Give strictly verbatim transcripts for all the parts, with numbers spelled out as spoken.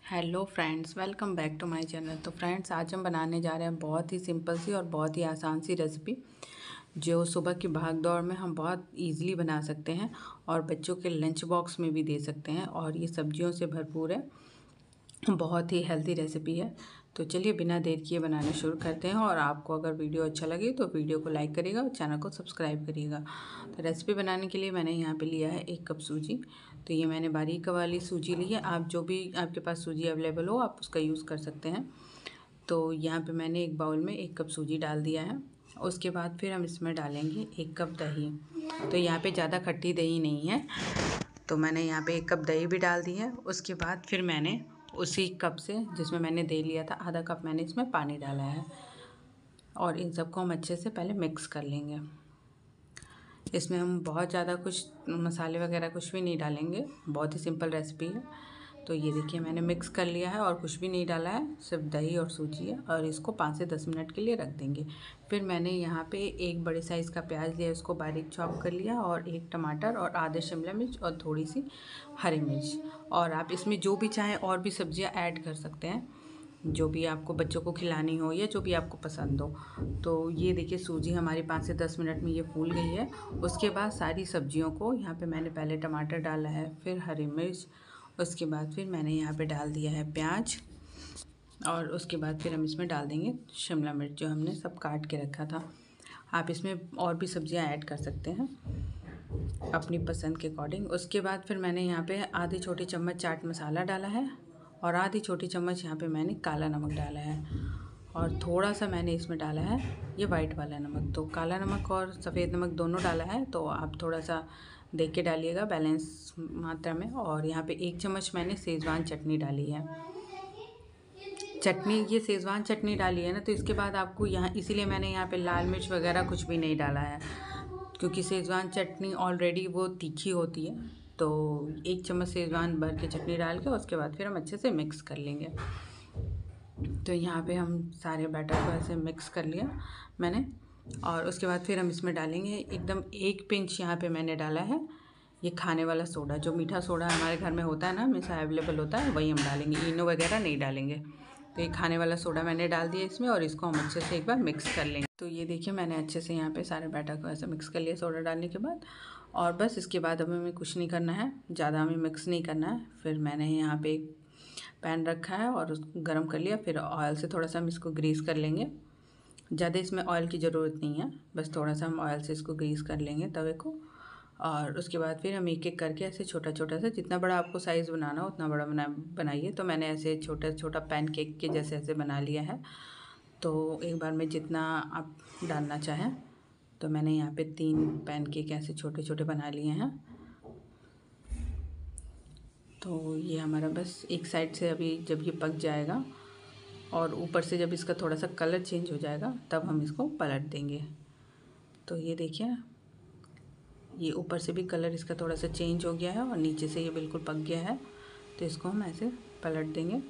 Hello friends, welcome back to my channel. तो friends, आज हम बनाने जा रहे हैं बहुत ही सिंपल सी और बहुत ही आसान सी रेसिपी जो सुबह की भाग दौड़ में हम बहुत इजीली बना सकते हैं और बच्चों के लंच बॉक्स में भी दे सकते हैं। और ये सब्जियों से भरपूर है, बहुत ही हेल्दी रेसिपी है। तो चलिए बिना देर किए बनाना शुरू करते हैं। और आपको अगर वीडियो अच्छा लगे तो वीडियो को लाइक करिएगा और चैनल को सब्सक्राइब करिएगा। तो रेसिपी बनाने के लिए मैंने यहाँ पे लिया है एक कप सूजी। तो ये मैंने बारीक वाली सूजी ली है। आप जो भी आपके पास सूजी अवेलेबल हो आप उसका यूज़ कर सकते हैं। तो यहाँ पे मैंने एक बाउल में एक कप सूजी डाल दिया है। उसके बाद फिर हम इसमें डालेंगे एक कप दही। तो यहाँ पे ज़्यादा खट्टी दही नहीं है, तो मैंने यहाँ पे एक कप दही भी डाल दी है। उसके बाद फिर मैंने उसी कप से जिसमें मैंने दही लिया था आधा कप मैंने इसमें पानी डाला है। और इन सबको हम अच्छे से पहले मिक्स कर लेंगे। इसमें हम बहुत ज़्यादा कुछ मसाले वगैरह कुछ भी नहीं डालेंगे, बहुत ही सिंपल रेसिपी है। तो ये देखिए मैंने मिक्स कर लिया है और कुछ भी नहीं डाला है, सिर्फ दही और सूजी है। और इसको पाँच से दस मिनट के लिए रख देंगे। फिर मैंने यहाँ पे एक बड़े साइज़ का प्याज लिया, इसको बारीक चॉप कर लिया, और एक टमाटर और आधे शिमला मिर्च और थोड़ी सी हरी मिर्च। और आप इसमें जो भी चाहें और भी सब्जियाँ ऐड कर सकते हैं, जो भी आपको बच्चों को खिलानी हो या जो भी आपको पसंद हो। तो ये देखिए सूजी हमारी पाँच से दस मिनट में ये फूल गई है। उसके बाद सारी सब्जियों को यहाँ पे मैंने पहले टमाटर डाला है, फिर हरी मिर्च, उसके बाद फिर मैंने यहाँ पे डाल दिया है प्याज, और उसके बाद फिर हम इसमें डाल देंगे शिमला मिर्च जो हमने सब काट के रखा था। आप इसमें और भी सब्जियाँ ऐड कर सकते हैं अपनी पसंद के अकॉर्डिंग। उसके बाद फिर मैंने यहाँ पे आधी छोटी चम्मच चाट मसाला डाला है और आधी छोटी चम्मच यहाँ पे मैंने काला नमक डाला है। और थोड़ा सा मैंने इसमें डाला है ये वाइट वाला नमक। तो काला नमक और सफ़ेद नमक दोनों डाला है, तो आप थोड़ा सा देख के डालिएगा बैलेंस मात्रा में। और यहाँ पे एक चम्मच मैंने शेज़वान चटनी डाली है। चटनी ये शेज़वान चटनी डाली है ना, तो इसके बाद आपको यहाँ इसीलिए मैंने यहाँ पे लाल मिर्च वगैरह कुछ भी नहीं डाला है, क्योंकि शेज़वान चटनी ऑलरेडी वो तीखी होती है। तो एक चम्मच शेज़वान भर के चटनी डाल के उसके बाद फिर हम अच्छे से मिक्स कर लेंगे। तो यहाँ पे हम सारे बैटर को ऐसे मिक्स कर लिया मैंने। और उसके बाद फिर हम इसमें डालेंगे एकदम एक पिंच यहाँ पे मैंने डाला है ये खाने वाला सोडा, जो मीठा सोडा हमारे घर में होता है ना, हमेशा अवेलेबल होता है, वही हम डालेंगे। इनो वगैरह नहीं डालेंगे। तो ये खाने वाला सोडा मैंने डाल दिया इसमें, और इसको हम अच्छे से एक बार मिक्स कर लेंगे। तो ये देखिए मैंने अच्छे से यहाँ पे सारे बैटर को ऐसे मिक्स कर लिया सोडा डालने के बाद। और बस इसके बाद हमें हमें कुछ नहीं करना है, ज़्यादा हमें मिक्स नहीं करना है। फिर मैंने यहाँ पे एक पैन रखा है और उसको गर्म कर लिया। फिर ऑयल से थोड़ा सा हम इसको ग्रीस कर लेंगे। ज़्यादा इसमें ऑयल की ज़रूरत नहीं है, बस थोड़ा सा हम ऑयल से इसको ग्रीस कर लेंगे तवे को। और उसके बाद फिर हम एक एक करके ऐसे छोटा छोटा सा, जितना बड़ा आपको साइज़ बनाना हो उतना बड़ा बना बनाइए। तो मैंने ऐसे छोटा छोटा पैन केक के जैसे ऐसे बना लिया है। तो एक बार में जितना आप डालना चाहें, तो मैंने यहाँ पे तीन पैन केक ऐसे छोटे छोटे बना लिए हैं। तो ये हमारा बस एक साइड से अभी जब ये पक जाएगा और ऊपर से जब इसका थोड़ा सा कलर चेंज हो जाएगा तब हम इसको पलट देंगे। तो ये देखिए ये ऊपर से भी कलर इसका थोड़ा सा चेंज हो गया है और नीचे से ये बिल्कुल पक गया है। तो इसको हम ऐसे पलट देंगे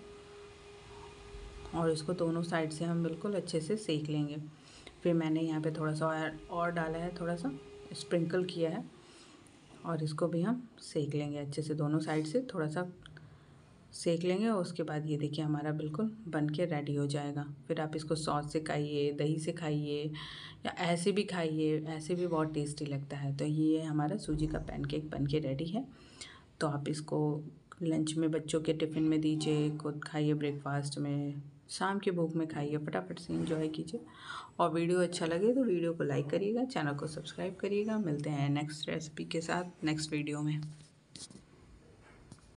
और इसको दोनों साइड से हम बिल्कुल अच्छे से सेक लेंगे। फिर मैंने यहाँ पे थोड़ा सा और, और डाला है, थोड़ा सा स्प्रिंकल किया है, और इसको भी हम सेक लेंगे अच्छे से, दोनों साइड से थोड़ा सा सेक लेंगे। और उसके बाद ये देखिए हमारा बिल्कुल बन के रेडी हो जाएगा। फिर आप इसको सॉस से खाइए, दही से खाइए, या ऐसे भी खाइए, ऐसे भी बहुत टेस्टी लगता है। तो ये हमारा सूजी का पैनकेक बन के रेडी है। तो आप इसको लंच में बच्चों के टिफ़िन में दीजिए, खुद खाइए, ब्रेकफास्ट में, शाम की भूख में खाइए, फटाफट से एंजॉय कीजिए। और वीडियो अच्छा लगे तो वीडियो को लाइक करिएगा, चैनल को सब्सक्राइब करिएगा। मिलते हैं नेक्स्ट रेसिपी के साथ नेक्स्ट वीडियो में।